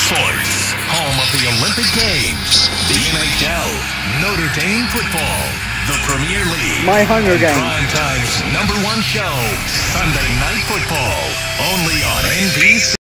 Sports, home of the Olympic Games, the NHL, Notre Dame football, the Premier League, My Hunger Games. Primetime's #1 show, Sunday Night Football, only on NBC.